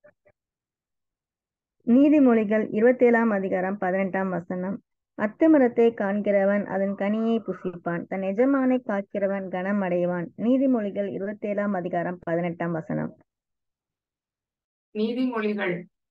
நீதிமொழிகள் 27ஆம் அதிகாரம் 18ஆம் வசனம். அத்திமரத்தை காண்கிறவன் அதன் கனியை புசிப்பான், தன் எஜமானை காக்கிறவன் கனம் அடைவான். நீதிமொழிகள் 27ஆம் அதிகாரம் 18ஆம் வசனம். நீதிமொழிகள்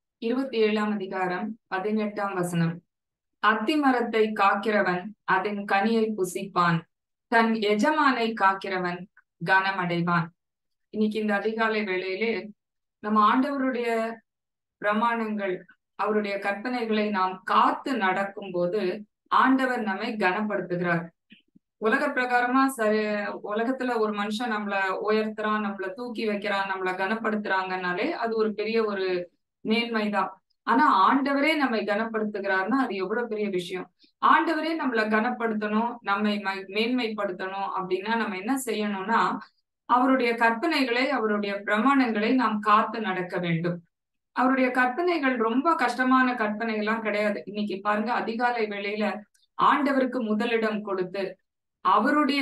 27ஆம் அதிகாரம் 18ஆம் வசனம். அத்திமரத்தை காக்கிறவன் அதன் கனியை புசிப்பான், தன் எஜமானை காக்கிறவன் கனம் அடைவான். இன்னைக்கு இந்த அதிகாலை வேளையிலே நம்ம ஆண்டவருடைய பிரமாணங்கள், அவருடைய கற்பனைகளை நாம் காத்து நடக்கும் போது ஆண்டவர் நம்மை கனப்படுத்துகிறார். உலக பிரகாரமா உலகத்துல ஒரு மனுஷன் நம்மள உயர்த்துறான், நம்மள தூக்கி வைக்கிறான், நம்மள கனப்படுத்துறாங்கன்னாலே அது ஒரு பெரிய ஒரு மேன்மைதான். ஆனா ஆண்டவரே நம்மை கனப்படுத்துகிறார்னா அது எவ்வளவு பெரிய விஷயம். ஆண்டவரே நம்மள கனப்படுத்தணும், நம்மை மேன்மைப்படுத்தணும் அப்படின்னா நம்ம என்ன செய்யணும்னா அவருடைய கற்பனைகளை, அவருடைய பிரமாணங்களை நாம் காத்து நடக்க வேண்டும். அவருடைய கற்பனைகள் ரொம்ப கஷ்டமான கற்பனைகள்லாம் கிடையாது. இன்னைக்கு பாருங்க, அதிகாலை வேளையில ஆண்டவருக்கு முதலிடம் கொடுத்து அவருடைய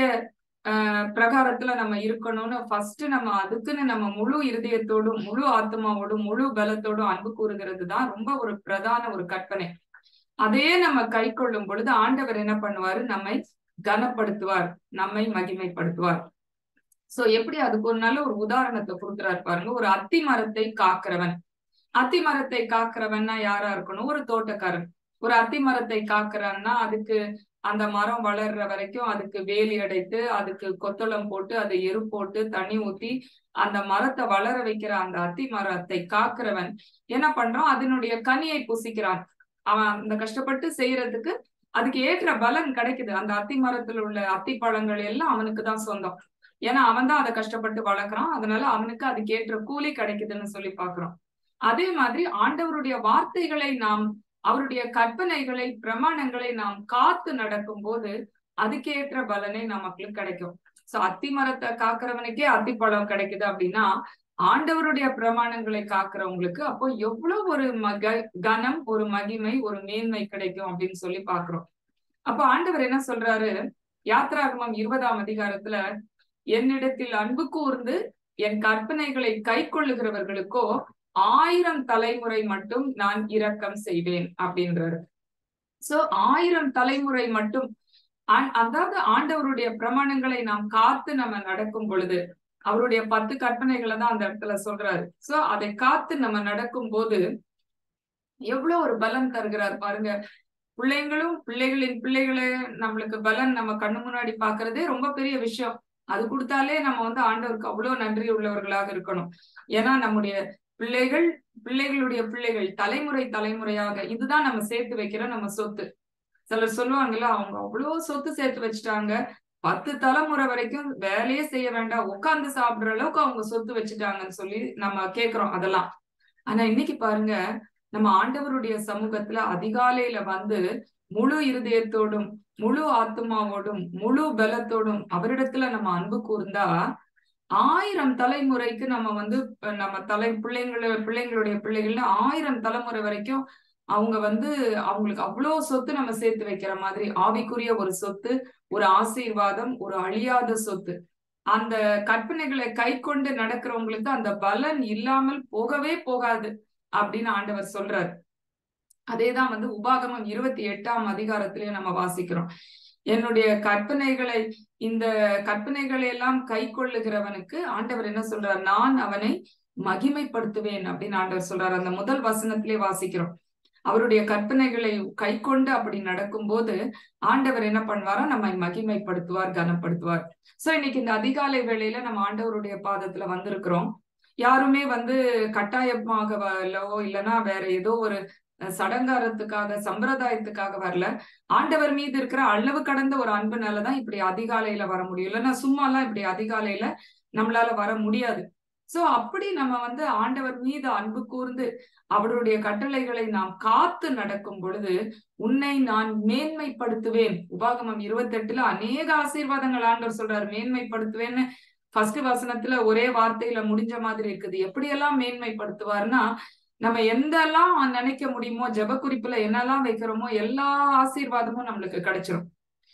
பிரகாரத்துல நம்ம இருக்கணும்னு ஃபர்ஸ்ட் நம்ம அதுக்குன்னு நம்ம முழு இருதயத்தோடும், முழு ஆத்மாவோடும், முழு பலத்தோடும் அன்பு கூறுகிறது தான் ரொம்ப ஒரு பிரதான ஒரு கற்பனை. அதே நம்ம கை கொள்ளும் பொழுது ஆண்டவர் என்ன பண்ணுவாரு, நம்மை கனப்படுத்துவார், நம்மை மகிமைப்படுத்துவார். சோ எப்படி அதுக்கு ஒரு நல்ல ஒரு உதாரணத்தை கொடுக்குறாரு பாருங்க. ஒரு அத்தி மரத்தை காக்கிறவன். அத்தி மரத்தை காக்கிறவன்னா யாரா இருக்கணும்? ஒரு தோட்டக்காரன். ஒரு அத்தி மரத்தை காக்குறான்னா அதுக்கு அந்த மரம் வளர்ற வரைக்கும் அதுக்கு வேலி அடைத்து, அதுக்கு கொத்தளம் போட்டு, அதை எரு போட்டு, தண்ணி ஊத்தி அந்த மரத்தை வளர வைக்கிற அந்த அத்தி மரத்தை காக்கிறவன் என்ன பண்றான்? அதனுடைய கனியை புசிக்கிறான். அவன் அந்த கஷ்டப்பட்டு செய்யறதுக்கு அதுக்கு ஏற்ற பலன் கிடைக்குது. அந்த அத்தி மரத்துல உள்ள அத்தி பழங்கள் எல்லாம் அவனுக்கு தான் சொந்தம். ஏன்னா அவன் தான் அதை கஷ்டப்பட்டு வளர்க்குறான். அதனால அவனுக்கு அதுக்கு ஏற்ற கூலி கிடைக்குதுன்னு சொல்லி பாக்குறோம். அதே மாதிரி ஆண்டவருடைய வார்த்தைகளை நாம், அவருடைய கற்பனைகளை, பிரமாணங்களை நாம் காத்து நடக்கும் போது அதுக்கேற்ற பலனை நமக்கு கிடைக்கும். சோ அத்தி மரத்தை காக்குறவனுக்கே அத்திப்பழம் கிடைக்குது அப்படின்னா ஆண்டவருடைய பிரமாணங்களை காக்குறவங்களுக்கு அப்போ எவ்வளவு ஒரு கனம், ஒரு மகிமை, ஒரு மேன்மை கிடைக்கும் அப்படின்னு சொல்லி பாக்குறோம். அப்போ ஆண்டவர் என்ன சொல்றாரு? யாத்ராகமம் 20ஆம் அதிகாரத்துல, என்னிடத்தில் அன்பு கூர்ந்து என் கற்பனைகளை கை கொள்ளுகிறவர்களுக்கோ 1000 தலைமுறை மட்டும் நான் இரக்கம் செய்வேன் அப்படின்றாரு. சோ 1000 தலைமுறை மட்டும். அதாவது ஆண்டவருடைய பிரமாணங்களை நாம் காத்து நம்ம நடக்கும் பொழுது, அவருடைய 10 கற்பனைகளை தான் அந்த இடத்துல சொல்றாரு. சோ அதை காத்து நம்ம நடக்கும் போது எவ்வளவு ஒரு பலன் தருகிறார் பாருங்க. பிள்ளைங்களும் பிள்ளைகளின் பிள்ளைகளை நம்மளுக்கு பலன் நம்ம கண்ணு முன்னாடி பாக்குறதே ரொம்ப பெரிய விஷயம். அது கொடுத்தாலே நம்ம ஆண்டவருக்கு அவ்வளவு நன்றி உள்ளவர்களாக இருக்கணும். ஏன்னா நம்முடைய பிள்ளைகள், பிள்ளைகளுடைய பிள்ளைகள், தலைமுறை தலைமுறையாக இதுதான் நம்ம சேர்த்து வைக்கிற நம்ம சொத்து. சிலர் சொல்லுவாங்கல்ல, அவங்க அவ்வளவு சொத்து சேர்த்து வச்சுட்டாங்க, 10 தலைமுறை வரைக்கும் வேலையே செய்ய வேண்டாம், உட்கார்ந்து சாப்பிடுற அளவுக்கு அவங்க சொத்து வச்சுட்டாங்கன்னு சொல்லி நம்ம கேக்குறோம் அதெல்லாம். ஆனா இன்னைக்கு பாருங்க, நம்ம ஆண்டவருடைய சமூகத்துல அதிகாலையில முழு இருதயத்தோடும், முழு ஆத்மாவோடும், முழு பலத்தோடும் அவரிடத்துல நம்ம அன்பு கூர்ந்தா 1000 தலைமுறைக்கு நம்ம நம்ம பிள்ளைங்களுடைய பிள்ளைகள்ல 1000 தலைமுறை வரைக்கும் அவங்க அவங்களுக்கு அவ்வளவு சொத்து நம்ம சேர்த்து வைக்கிற மாதிரி ஆவிக்குரிய ஒரு சொத்து, ஒரு ஆசீர்வாதம், ஒரு அழியாத சொத்து. அந்த கற்பனைகளை கை கொண்டு நடக்கிறவங்களுக்கு அந்த பலன் இல்லாமல் போகவே போகாது அப்படின்னு ஆண்டவர் சொல்றாரு. அதேதான் உபாகமம் 28ஆம் அதிகாரத்திலேயே நம்ம வாசிக்கிறோம். என்னுடைய கற்பனைகளை, இந்த கற்பனைகளை எல்லாம் கை கொள்ளுகிறவனுக்கு ஆண்டவர் என்ன சொல்றார்? நான் அவனை மகிமைப்படுத்துவேன் அப்படின்னு ஆண்டவர் சொல்றாரு. அந்த முதல் வசனத்திலே வாசிக்கிறோம். அவருடைய கற்பனைகளை கை கொண்டு அப்படி நடக்கும் போது ஆண்டவர் என்ன பண்ணுவாரோ? நம்மை மகிமைப்படுத்துவார், கனப்படுத்துவார். சோ இன்னைக்கு இந்த அதிகாலை வேளையில நம்ம ஆண்டவருடைய பாதத்துல வந்திருக்கிறோம். யாருமே கட்டாயமாக வரலோ, இல்லைன்னா வேற ஏதோ ஒரு சடங்காரத்துக்காக, சம்பிரதாயத்துக்காக வரல. ஆண்டவர் மீது இருக்கிற அளவு கடந்த ஒரு அன்புனாலதான் இப்படி அதிகாலையில வர முடியும். இல்லைன்னா சும்மா எல்லாம் இப்படி அதிகாலையில நம்மளால வர முடியாது. சோ அப்படி நம்ம ஆண்டவர் மீது அன்பு கூர்ந்து அவருடைய கட்டளைகளை நாம் காத்து நடக்கும் பொழுது உன்னை நான் மேன்மைப்படுத்துவேன். உபாகமம் 28ல அநேக ஆசீர்வாதங்கள் ஆண்டவர் சொல்றாரு. மேன்மைப்படுத்துவேன்னு ஃபர்ஸ்ட் வசனத்துல ஒரே வார்த்தையில முடிஞ்ச மாதிரி இருக்குது. எப்படியெல்லாம் மேன்மைப்படுத்துவார்னா, நம்ம எந்தெல்லாம் நினைக்க முடியுமோ, ஜெப குறிப்புல என்னெல்லாம் வைக்கிறோமோ எல்லா ஆசீர்வாதமும் நம்மளுக்கு கிடைச்சிரும்.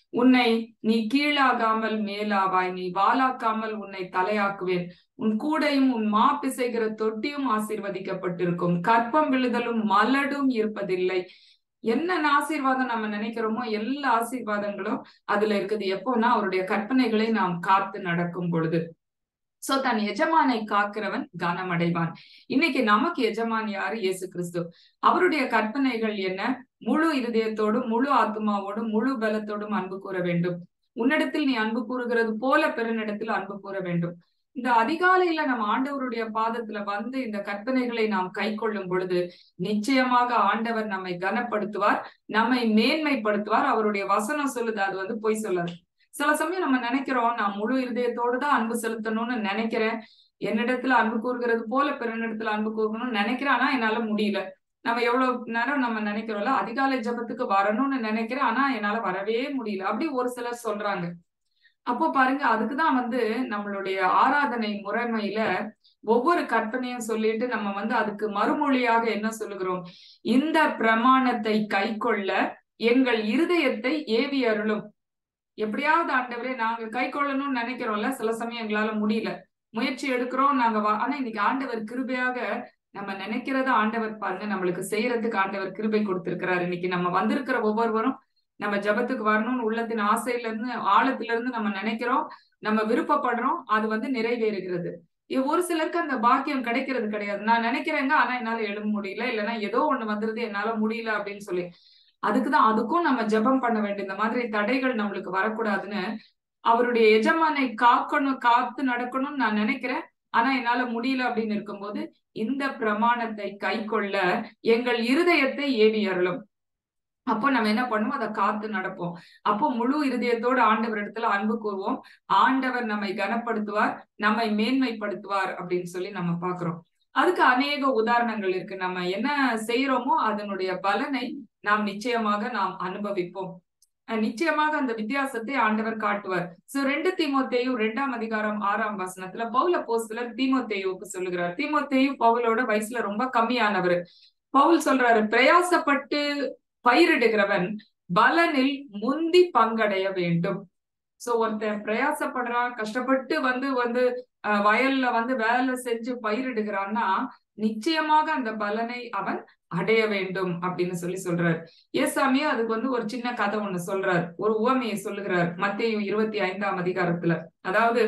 உன்னை நீ கீழாகாமல் மேலாவாய், நீ வாலாக்காமல் உன்னை தலையாக்குவேன். உன் கூடையும் உன் மா பிசைகிற தொட்டியும் ஆசீர்வதிக்கப்பட்டிருக்கும். கற்பம் விழுதலும் மலடும் இருப்பதில்லை. என்ன ஆசீர்வாதம் நம்ம நினைக்கிறோமோ எல்லா ஆசீர்வாதங்களும் அதுல இருக்குது. எப்போனா அவருடைய கற்பனைகளை நாம் காத்து நடக்கும் பொழுது. சோ தன் எஜமானை காக்கிறவன் கனமடைவான். இன்னைக்கு நமக்கு எஜமான் யாரு? இயேசு கிறிஸ்து. அவருடைய கற்பனைகள் என்ன? முழு இருதயத்தோடும் முழு ஆத்மாவோடும் முழு பலத்தோடும் அன்பு கூற வேண்டும். உன்னிடத்தில் நீ அன்பு கூறுகிறது போல பிறனிடத்தில் அன்பு கூற வேண்டும். இந்த அதிகாலையில நம்ம ஆண்டவருடைய பாதத்துல வந்து இந்த கற்பனைகளை நாம் கை கொள்ளும் பொழுது நிச்சயமாக ஆண்டவர் நம்மை கனப்படுத்துவார், நம்மை மேன்மைப்படுத்துவார். அவருடைய வசனம் சொல்லுது, அது வந்து பொய் சொல்லாது. சில சமயம் நம்ம நினைக்கிறோம், நான் முழு இருதயத்தோடு தான் அன்பு செலுத்தணும்னு நினைக்கிறேன், என்னிடத்துல அன்பு கூறுகிறது போல பிறனிடத்துல அன்பு கூறணும்னு நினைக்கிறேன், ஆனா என்னால முடியல. நம்ம எவ்வளவு நேரம் நம்ம நினைக்கிறோம்ல, அதிகாலை ஜபத்துக்கு வரணும்னு நினைக்கிறேன், ஆனா என்னால வரவே முடியல, அப்படி ஒரு சிலர் சொல்றாங்க. அப்போ பாருங்க, அதுக்குதான் வந்து நம்மளுடைய ஆராதனை முறைமையில ஒவ்வொரு கற்பனையும் சொல்லிட்டு நம்ம வந்து அதுக்கு மறுமொழியாக என்ன சொல்லுகிறோம்? இந்த பிரமாணத்தை கை கொள்ள எங்கள் இருதயத்தை ஏவி அருளும். எப்படியாவது ஆண்டவரே நாங்க கை கொள்ளணும்னு நினைக்கிறோம்ல, சில சமயம் எங்களால முடியல, முயற்சி எடுக்கிறோம் நாங்க. ஆனா இன்னைக்கு ஆண்டவர் கிருபையாக நம்ம நினைக்கிறத ஆண்டவர் பாருங்க நம்மளுக்கு செய்யறதுக்கு ஆண்டவர் கிருபை கொடுத்திருக்கிறாரு. இன்னைக்கு நம்ம வந்திருக்கிற ஒவ்வொருவரும் நம்ம ஜபத்துக்கு வரணும்னு உள்ளத்தின் ஆசையில இருந்து ஆழத்துல இருந்து நம்ம நினைக்கிறோம், நம்ம விருப்பப்படுறோம், அது வந்து நிறைவேறுகிறது. ஒரு சிலருக்கு அந்த பாக்கியம் கிடைக்கிறது கிடையாது. நான் நினைக்கிறேங்க, ஆனா என்னால எழுத முடியல, இல்லைன்னா ஏதோ ஒண்ணு வந்துருது என்னால முடியல அப்படின்னு சொல்லி. அதுக்கும் நம்ம ஜெபம் பண்ண வேண்டிய, இந்த மாதிரி தடைகள் நம்மளுக்கு வரக்கூடாதுன்னு அவருடைய எஜமானை காக்கணும், காத்து நடக்கணும்னு நான் நினைக்கிறேன், ஆனா என்னால முடியல அப்படின்னு இருக்கும்போது இந்த பிரமாணத்தை கை கொள்ள எங்கள் இருதயத்தை ஏவி அருளும். அப்போ நம்ம என்ன பண்ணுவோம்? அதை காத்து நடப்போம். அப்போ முழு இருதயத்தோடு ஆண்டவர் இடத்துல அன்பு கூறுவோம். ஆண்டவர் நம்மை கனப்படுத்துவார், நம்மை மேன்மைப்படுத்துவார் அப்படின்னு சொல்லி நம்ம பாக்குறோம். அதுக்கு அநேக உதாரணங்கள் இருக்கு. நம்ம என்ன செய்யறோமோ அதனுடைய பலனை நாம் நிச்சயமாக அனுபவிப்போம். நிச்சயமாக அந்த வித்தியாசத்தை ஆண்டவர் காட்டுவார். சோ 2 தீமோத்தேயு 2ஆம் அதிகாரம் 6ஆம் வசனத்துல பவுல் அப்போஸ்தலர் தீமோத்தேயுவுக்கு சொல்லுகிறார். தீமோத்தேயு பவுலோட வயசுல ரொம்ப கம்மியானவர். பவுல் சொல்றாரு, பிரயாசப்பட்டு பயிரிடுகிறவன் பலனில் முந்தி பங்கடைய வேண்டும். சோ ஒருத்தன் பிரயாசப்படுறான், கஷ்டப்பட்டு வந்து வயல்ல வந்து வேலை செஞ்சு பயிரிடுகிறான்னா நிச்சயமாக அந்த பலனை அவன் அடைய வேண்டும் அப்படின்னு சொல்றாரு. ஏசாமியே அதுக்கு வந்து ஒரு சின்ன கதை ஒண்ணு சொல்றாரு, ஒரு உவமையை சொல்லுகிறார் மத்தேயு 25ஆம் அதிகாரத்துல. அதாவது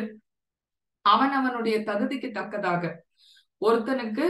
அவனுடைய தகுதிக்கு தக்கதாக ஒருத்தனுக்கு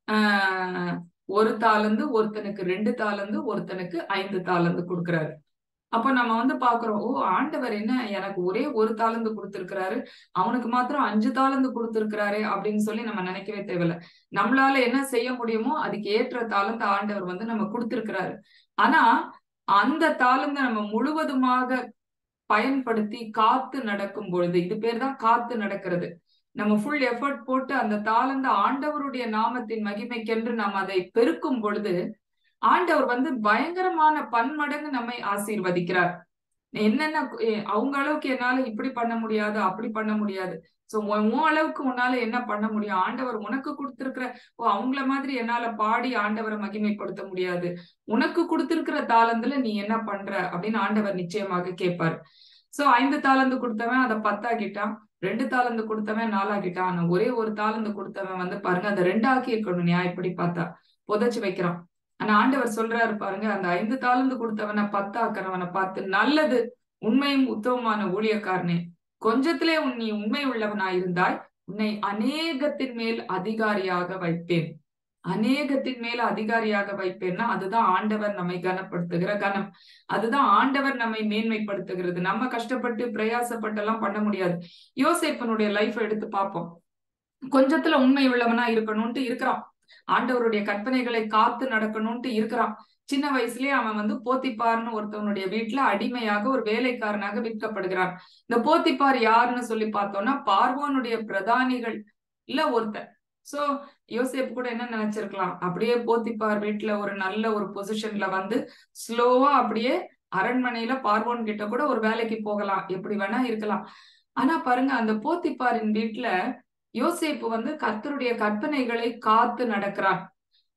1 தாலந்து, ஒருத்தனுக்கு 2 தாலந்து, ஒருத்தனுக்கு 5 தாலந்து கொடுக்கிறாரு. அப்ப நம்ம வந்து பாக்குறோம், ஓ ஆண்டவர் என்ன எனக்கு ஒரே 1 தாலந்து கொடுத்திருக்கிறாரு, அவனுக்கு மாத்திரம் 5 தாலந்து கொடுத்திருக்கிறாரே அப்படின்னு சொல்லி நம்ம நினைக்கவே தேவையில்ல. நம்மளால என்ன செய்ய முடியுமோ அதுக்கு ஏற்ற தாலந்து ஆண்டவர் வந்து நம்ம கொடுத்திருக்கிறாரு. ஆனா அந்த தாலந்த நம்ம முழுவதுமாக பயன்படுத்தி காத்து நடக்கும் பொழுது, இது பேர் தான் காத்து நடக்கிறது. நம்ம ஃபுல் எஃபர்ட் போட்டு அந்த தாளந்த ஆண்டவருடைய நாமத்தின் மகிமைக்கென்று நாம் அதை பெருக்கும் பொழுது ஆண்டவர் வந்து பயங்கரமான பன்மடங்கு நம்மை ஆசீர்வதிக்கிறார். என்னென்ன அவங்க அளவுக்கு என்னால இப்படி பண்ண முடியாது, அப்படி பண்ண முடியாது. சோ உன் அளவுக்கு உன்னால என்ன பண்ண முடியும்? ஆண்டவர் உனக்கு கொடுத்திருக்கிற அவங்கள மாதிரி என்னால பாடி ஆண்டவரை மகிமைப்படுத்த முடியாது. உனக்கு கொடுத்திருக்கிற தாளந்துல நீ என்ன பண்ற அப்படின்னு ஆண்டவர் நிச்சயமாக கேட்பாரு. சோ 5 தாளந்து கொடுத்தவன் அதை 10 ஆக்கிட்டான், 2 தாளந்து கொடுத்தவன் 4 ஆக்கிட்டான். ஆனா ஒரே 1 தாளந்து கொடுத்தவன் வந்து பாருங்க அதை 2 ஆக்கி இருக்கணும். நியாயப்படி பார்த்தா புதைச்சு வைக்கிறான். ஆனா ஆண்டவர் சொல்றாரு பாருங்க, அந்த 5 தாளந்து கொடுத்தவனை 10 ஆக்கிறவனை பார்த்து, நல்லது உண்மையும் உத்தமமான ஊழியக்காரனே, கொஞ்சத்திலே நீ உண்மை உள்ளவனாயிருந்தாய், உன்னை அநேகத்தின் மேல் அதிகாரியாக வைப்பேன். அநேகத்தின் மேல அதிகாரியாக வைப்பேன்னா அதுதான் ஆண்டவர் நம்மை கனப்படுத்துகிற கனம், அதுதான் ஆண்டவர் நம்மை மேன்மைப்படுத்துகிறது. நம்ம கஷ்டப்பட்டு பிரயாசப்பட்டு எல்லாம் பண்ண முடியாது. யோசேப்பனுடைய லைஃப் எடுத்து பார்ப்போம். கொஞ்சத்துல உண்மை உள்ளவனா இருக்கணும்ட்டு இருக்கிறான், ஆண்டவருடைய கற்பனைகளை காத்து நடக்கணும்ட்டு இருக்கிறான். சின்ன வயசுலயே அவன் வந்து போத்திப்பார்னு ஒருத்தவனுடைய வீட்டுல அடிமையாக ஒரு வேலைக்காரனாக விற்கப்படுகிறான். இந்த போத்திப்பார் யாருன்னு சொல்லி பார்த்தோம்னா பார்வோனுடைய பிரதானிகள் இல்ல ஒருத்தன். சோ யோசேப்பு கூட என்ன நினைச்சிருக்கலாம், அப்படியே போத்திப்பார் வீட்டுல ஒரு நல்ல ஒரு பொசிஷன்ல வந்து ஸ்லோவா அப்படியே அரண்மனையில பார்வோன் கிட்ட கூட ஒரு வேலைக்கு போகலாம், எப்படி வேணா இருக்கலாம். ஆனா பாருங்க, அந்த போத்திப்பாரின் வீட்டுல யோசேப்பு வந்து கர்த்தருடைய கற்பனைகளை காத்து நடக்கிறான்.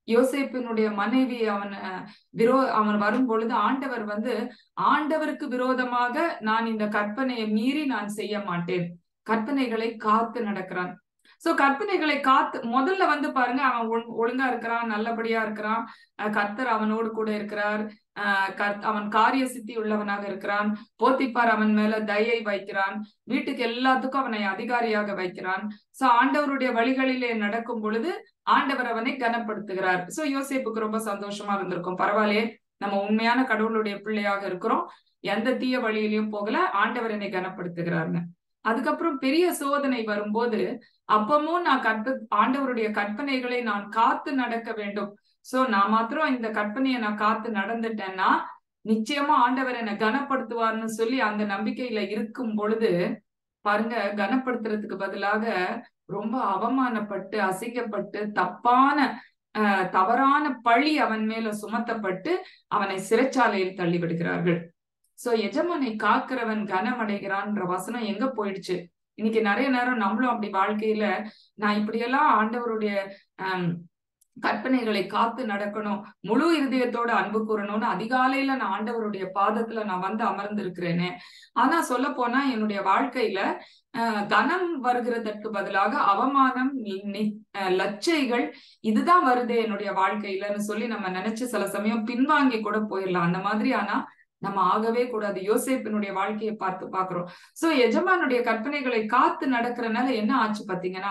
யோசேப்பினுடைய மனைவி அவன் வரும் பொழுது ஆண்டவர் ஆண்டவருக்கு விரோதமாக நான் இந்த கற்பனையை மீறி நான் செய்ய மாட்டேன், கற்பனைகளை காத்து நடக்கிறான். சோ கற்பனைகளை காத்து முதல்ல பாருங்க, அவன் ஒழுங்கா இருக்கிறான், நல்லபடியா இருக்கிறான், கர்த்தர் அவனோடு கூட இருக்கிறார், அவன் காரிய சித்தி உள்ளவனாக இருக்கிறான், போத்திப்பார் அவன் மேல தயை வைக்கிறான், வீட்டுக்கு எல்லாத்துக்கும் அவனை அதிகாரியாக வைக்கிறான். சோ ஆண்டவருடைய வழிகளிலே நடக்கும் பொழுது ஆண்டவர் அவனை கனப்படுத்துகிறார். சோ யோசேப்புக்கு ரொம்ப சந்தோஷமா இருந்திருக்கும், பரவாயில்லையே நம்ம உண்மையான கடவுளுடைய பிள்ளையாக இருக்கிறோம், எந்த தீய வழியிலையும் போகல, ஆண்டவர் என்னை கனப்படுத்துகிறார்னு. அதுக்கப்புறம் பெரிய சோதனை வரும்போது அப்பமும் நான் ஆண்டவருடைய கற்பனைகளை நான் காத்து நடக்க வேண்டும். சோ நான் மாத்திரம் இந்த கற்பனையை நான் காத்து நடந்துட்டேன்னா நிச்சயமா ஆண்டவர் என்னை கனப்படுத்துவார்னு சொல்லி அந்த நம்பிக்கையில இருக்கும் பொழுது பாருங்க, கனப்படுத்துறதுக்கு பதிலாக ரொம்ப அவமானப்பட்டு அசிங்கப்பட்டு தவறான பழி அவன் மேல சுமத்தப்பட்டு அவனை சிறைச்சாலையில் தள்ளி விடுகிறார்கள். சோ எஜமானை காக்கிறவன் கனமடைகிறான்ற வசனம் எங்க போயிடுச்சு? இன்னைக்கு நிறைய நேரம் நம்மளும் அப்படி வாழ்க்கையில நான் இப்படியெல்லாம் ஆண்டவருடைய கற்பனைகளை காத்து நடக்கணும், முழு இருதயத்தோட அன்பு கூறணும்னு அதிகாலையில நான் ஆண்டவருடைய பாதத்துல நான் அமர்ந்திருக்கிறேனே. ஆனா சொல்ல போனா என்னுடைய வாழ்க்கையில கனம் வருகிறதற்கு பதிலாக அவமானம், லச்சைகள் இதுதான் வருது என்னுடைய வாழ்க்கையிலன்னு சொல்லி நம்ம நினைச்சு சில சமயம் பின்வாங்கி கூட போயிடலாம். அந்த மாதிரி ஆனா நம்ம ஆகவே கூடாது. யோசேப்பினுடைய வாழ்க்கையை பாக்குறோம். சோ எஜமானுடைய கற்பனைகளை காத்து நடக்கிறனால என்ன ஆச்சு பாத்தீங்கன்னா,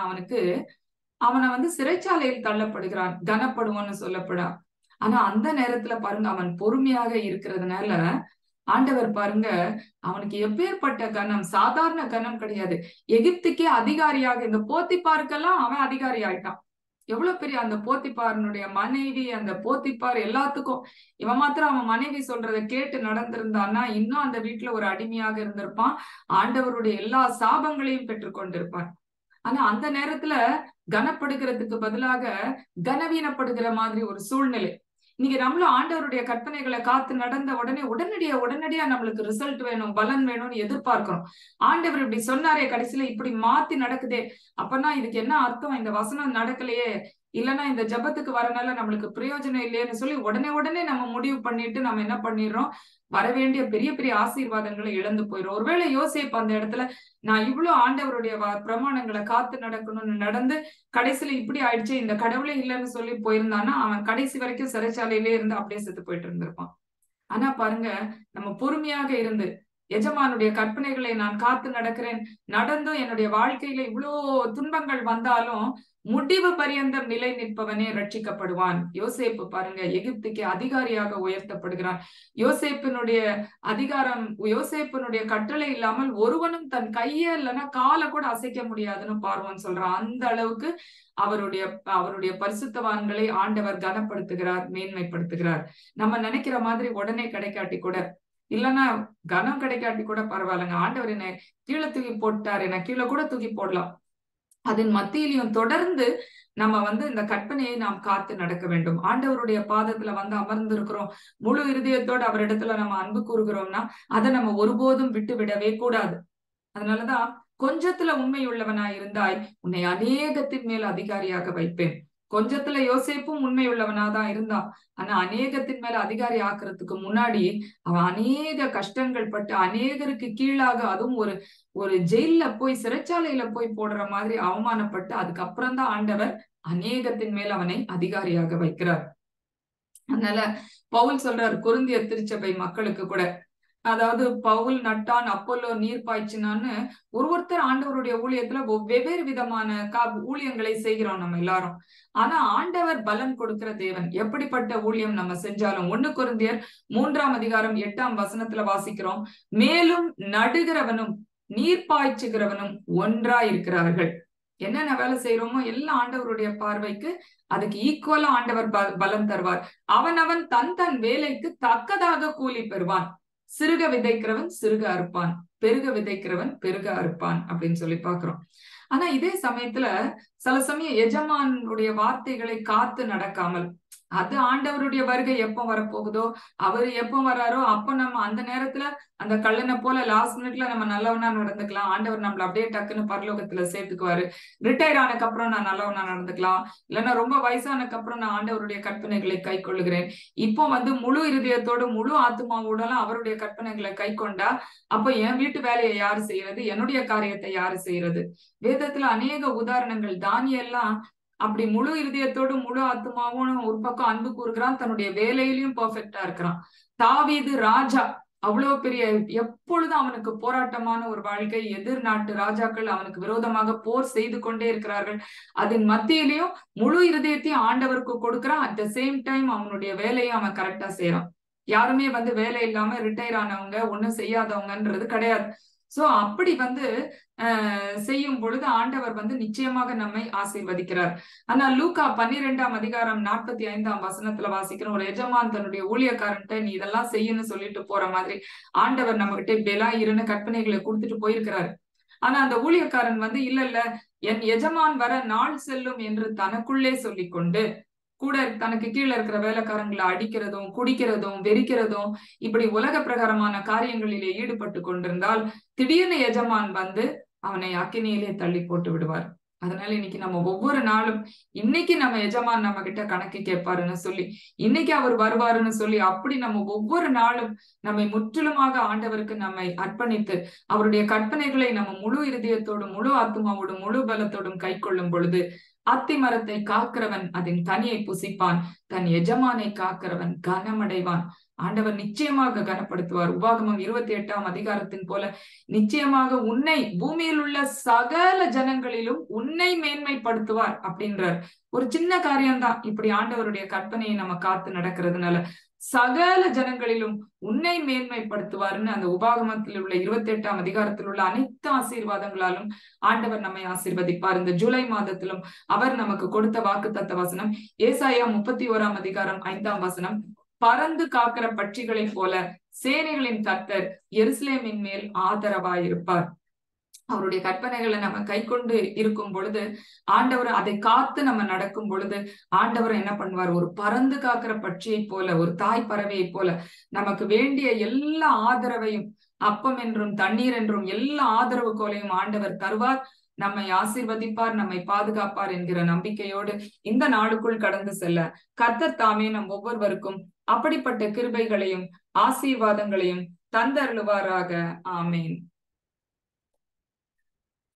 அவனை சிறைச்சாலையில் தள்ளப்படுகிறான், கனப்படுவான்னு சொல்லப்படா. ஆனா அந்த நேரத்துல பாருங்க, அவன் பொறுமையாக இருக்கிறதுனால ஆண்டவர் பாருங்க அவனுக்கு எப்பேற்பட்ட கனம், சாதாரண கனம் கிடையாது, எகிப்துக்கே அதிகாரியாக, இந்த போத்திப்பாருக்கெல்லாம் அவன் அதிகாரி ஆயிட்டான். எவ்வளவு பெரிய அந்த போத்திப்பாரனுடைய மனைவி, அந்த போத்திப்பார் எல்லாத்துக்கும் இவன் மாத்திரம் அவன் மனைவி சொல்றதை கேட்டு நடந்திருந்தான்னா இன்னும் அந்த வீட்டுல ஒரு அடிமையாக இருந்திருப்பான், ஆண்டவருடைய எல்லா சாபங்களையும் பெற்றுக்கொண்டிருப்பான். ஆனா அந்த நேரத்துல கனப்படுகிறதுக்கு பதிலாக கனவீனப்படுகிற மாதிரி ஒரு சூழ்நிலை. இன்னைக்கு நம்மளும் ஆண்டவருடைய கற்பனைகளை காத்து நடந்த உடனடியா நம்மளுக்கு ரிசல்ட் வேணும், பலன் வேணும்னு எதிர்பார்க்கிறோம். ஆண்டவர் இப்படி சொன்னாரே, கடைசியில இப்படி மாத்தி நடக்குதே, அப்பனா இதுக்கு என்ன அர்த்தம்? இந்த வசனம் நடக்கலையே, இல்லைன்னா இந்த ஜபத்துக்கு வரனால நம்மளுக்கு பிரயோஜனம் இல்லையேன்னு சொல்லி உடனே நம்ம முடிவு பண்ணிட்டு நம்ம என்ன பண்ணிடுறோம், வரவேண்டிய பெரிய பெரிய ஆசீர்வாதங்களை இழந்து போயிடும். ஒருவேளை யோசேப்பு அந்த இடத்துல நான் இவ்வளவு ஆண்டவருடைய பிரமாணங்களை காத்து நடக்கணும்னு நடந்து கடைசியில இப்படி ஆயிடுச்சு, இந்த கடவுளே இல்லைன்னு சொல்லி போயிருந்தான்னா அவன் கடைசி வரைக்கும் சிறைச்சாலையிலே இருந்து அப்படியே செத்து போயிட்டு இருந்திருப்பான். ஆனா பாருங்க, நம்ம பொறுமையாக இருந்து எஜமானுடைய கற்பனைகளை நான் காத்து நடக்கிறேன், நடந்தும் என்னுடைய வாழ்க்கையில இவ்வளோ துன்பங்கள் வந்தாலும் முடிவு பரியந்தம் நிலை நிற்பவனே ரட்சிக்கப்படுவான். யோசேப்பு பாருங்க எகிப்துக்கு அதிகாரியாக உயர்த்தப்படுகிறான். யோசேப்பினுடைய அதிகாரம், யோசேப்பினுடைய கட்டளை இல்லாமல் ஒருவனும் தன் கைய இல்லைன்னா காலை கூட அசைக்க முடியாதுன்னு பார்வோன் சொல்றான். அந்த அளவுக்கு அவருடைய பரிசுத்தவான்களை ஆண்டவர் கனப்படுத்துகிறார், மேன்மைப்படுத்துகிறார். நம்ம நினைக்கிற மாதிரி உடனே கிடைக்காட்டி கூட, இல்லைன்னா கனம் கிடைக்காட்டி கூட பரவாயில்லைங்க, ஆண்டவர் என்னை கீழே தூக்கி போட்டார், என்னை கீழே கூட தூக்கி போடலாம், அதன் மத்தியிலையும் தொடர்ந்து நம்ம இந்த கற்பனையை நாம் காத்து நடக்க வேண்டும். ஆண்டவருடைய பாதத்துல அமர்ந்து இருக்கிறோம், முழு இருதயத்தோடு அவரிடத்துல நம்ம அன்பு கூறுகிறோம்னா அதை நம்ம ஒருபோதும் விட்டு விடவே கூடாது. அதனாலதான் கொஞ்சத்துல உண்மை உள்ளவனாய் இருந்தாய், உன்னை அநேகத்தின் மேல் அதிகாரியாக வைப்பேன். கொஞ்சத்துல யோசேப்பும் உண்மை உள்ளவனாதான் இருந்தான், ஆனா அநேகத்தின் மேல அதிகாரி ஆக்குறதுக்கு முன்னாடி அவன் அநேக கஷ்டங்கள் பட்டு அநேகருக்கு கீழாக, அதுவும் ஒரு ஜெயில போய் சிறைச்சாலையில போய் போடுற மாதிரி அவமானப்பட்டு அதுக்கப்புறம் தான் ஆண்டவர் அநேகத்தின் மேல் அவனை அதிகாரியாக வைக்கிறார். அதனால பவுல் சொல்றார் கொரிந்தியர் திருச்சபை மக்களுக்கு கூட, அதாவது பவுல் நட்டான், அப்போலோ நீர் பாய்ச்சினான்னு ஒருத்தர் ஆண்டவருடைய ஊழியத்துல வெவ்வேறு விதமான ஊழியங்களை செய்கிறோம் நம்ம எல்லாரும். ஆனா ஆண்டவர் பலன் கொடுக்கிற தேவன். எப்படிப்பட்ட ஊழியம் நம்ம செஞ்சாலும் 1 கொரிந்தியர் 3ஆம் அதிகாரம் 8ஆம் வசனத்துல வாசிக்கிறோம், மேலும் நடுகிறவனும் நீர் பாய்ச்சுகிறவனும் ஒன்றா இருக்கிறார்கள். என்னென்ன வேலை செய்யறோமோ எல்லாம் ஆண்டவருடைய பார்வைக்கு அதுக்கு ஈக்குவலா ஆண்டவர் பலன் தருவார். அவன் தன் வேலைக்கு தக்கதாக கூலி பெறுவான். சிறுக விதைக்கிறவன் சிறுக அறுப்பான், பெருக விதைக்கிறவன் பெருக அறுப்பான் அப்படின்னு சொல்லி பாக்குறோம். ஆனா இதே சமயத்துல சில சமயம் எஜமானுடைய வார்த்தைகளை காத்து நடக்காமல், அது ஆண்டவருடைய வருகை எப்ப வரப்போகுதோ, அவரு எப்ப வர்றாரோ அப்ப நம்ம அந்த நேரத்துல அந்த கள்ளனை போல லாஸ்ட் மினிட்ல நம்ம நல்லவனா நடந்துக்கலாம். ஆண்டவர் நம்மள அப்படியே டக்குன்னு பரலோகத்துல சேர்த்துக்குவாரு. ரிட்டையர் ஆனக்கு அப்புறம் நான் நல்லவனா நடந்துக்கலாம். இல்லைன்னா ரொம்ப வயசானக்கு அப்புறம் நான் ஆண்டவருடைய கற்பனைகளை கை கொள்ளுகிறேன். இப்போ முழு இருதயத்தோடு முழு ஆத்மாவோடலாம் அவருடைய கற்பனைகளை கை கொண்டா, அப்ப என் வீட்டு வேலையை யாரு செய்யறது? என்னுடைய காரியத்தை யாரு செய்யறது? வேதத்துல அநேக உதாரணங்கள். தானியெல்லாம் அப்படி முழு இருதயத்தோடு முழு ஆத்மாவும் ஒரு பக்கம் அன்பு கூறுகிறான், தன்னுடைய வேலையிலயும் பெர்ஃபெக்டா இருக்கிறான். தாவீது ராஜா, அவ்வளவு பெரிய, எப்பொழுதும் அவனுக்கு போராட்டமான ஒரு வாழ்க்கை. எதிர் நாட்டு ராஜாக்கள் அவனுக்கு விரோதமாக போர் செய்து கொண்டே இருக்கிறார்கள். அதன் மத்தியிலையும் முழு இருதயத்தையும் ஆண்டவருக்கு கொடுக்கிறான். அட் த சேம் டைம் அவனுடைய வேலையும் அவன் கரெக்டா செய்யறான். யாருமே வேலை இல்லாம ரிட்டையர் ஆனவங்க ஒண்ணும் செய்யாதவங்கன்றது கிடையாது. சோ அப்படி செய்யும் பொழுது ஆண்டவர் நிச்சயமாக நம்மை ஆசீர்வதிக்கிறார். ஆனா லூக்கா 12ஆம் அதிகாரம் 45ஆம் வசனத்துல வாசிக்கிற ஒரு எஜமான் தன்னுடைய ஊழியக்காரன்ட்ட நீ இதெல்லாம் செய்யணும்னு சொல்லிட்டு போற மாதிரி ஆண்டவர் நம்ம கிட்ட இப்படி எல்லாம் இருன்னு கற்பனைகளை கொடுத்துட்டு போயிருக்கிறாரு. ஆனா அந்த ஊழியக்காரன் இல்ல என் எஜமான் வர நாள் செல்லும் என்று தனக்குள்ளே சொல்லிக்கொண்டு கூட தனக்கு கீழே இருக்கிற வேலைக்காரங்களை அடிக்கிறதும் குடிக்கிறதும் வெறிக்கிறதும் இப்படி உலக பிரகாரமான காரியங்களிலே ஈடுபட்டு கொண்டிருந்தால் திடீர்னு எஜமான் அவனை அக்கினியிலே தள்ளி போட்டு விடுவார். அதனால இன்னைக்கு நம்ம ஒவ்வொரு நாளும் இன்னைக்கு நம்ம எஜமான் நம்ம கிட்ட கணக்கு கேட்பாருன்னு சொல்லி, இன்னைக்கு அவர் வருவாருன்னு சொல்லி, அப்படி நம்ம ஒவ்வொரு நாளும் நம்மை முற்றிலுமாக ஆண்டவருக்கு நம்மை அர்ப்பணித்து அவருடைய கற்பனைகளை நம்ம முழு இருதயத்தோடும் முழு ஆத்மாவோடும் முழு பலத்தோடும் கை கொள்ளும் பொழுது அத்தி மரத்தை காக்கிறவன் அதன் கனியை புசிப்பான், தன் எஜமானை காக்கிறவன் கனமடைவான். ஆண்டவர் நிச்சயமாக கனப்படுத்துவார். உபாகமம் 28ஆம் அதிகாரத்தின் போல நிச்சயமாக உன்னை பூமியில் உள்ள சகல ஜனங்களிலும் உன்னை மேன்மைப்படுத்துவார் அப்படின்றார். ஒரு சின்ன காரியம்தான் இப்படி ஆண்டவருடைய கற்பனையை நம்ம காத்து நடக்கிறதுனால சகல ஜனங்களிலும் உன்னை மேன்மைப்படுத்துவார்னு அந்த உபாகமத்தில் உள்ள 28ஆம் அதிகாரத்தில் உள்ள அனைத்து ஆசீர்வாதங்களாலும் ஆண்டவர் நம்மை ஆசீர்வதிப்பார். இந்த ஜூலை மாதத்திலும் அவர் நமக்கு கொடுத்த வாக்குத்தத்த வசனம் ஏசாயா 31ஆம் அதிகாரம் 5ஆம் வசனம், பறந்து காக்கிற பட்சிகளைப் போல சேனைகளின் கர்த்தர் எருசலேமின் மேல் ஆதரவாயிருப்பார். அவருடைய கற்பனைகளை நம்ம கை கொண்டு இருக்கும் பொழுது ஆண்டவர் அதை காத்து நம்ம நடக்கும் பொழுது ஆண்டவர் என்ன பண்ணுவார்? ஒரு பறந்து காக்கிற பட்சியை போல, ஒரு தாய் பறவையை போல நமக்கு வேண்டிய எல்லா ஆதரவையும், அப்பம் என்றும் தண்ணீர் என்றும் எல்லா ஆதரவு கோலையும் ஆண்டவர் தருவார். நம்மை ஆசீர்வதிப்பார், நம்மை பாதுகாப்பார் என்கிற நம்பிக்கையோடு இந்த நாளுக்குள் கடந்து செல்ல கர்த்தர் தாமே நம் ஒவ்வொருவருக்கும் அப்படிப்பட்ட கிருபைகளையும் ஆசீர்வாதங்களையும் தந்தருளுவாராக. ஆமேன்.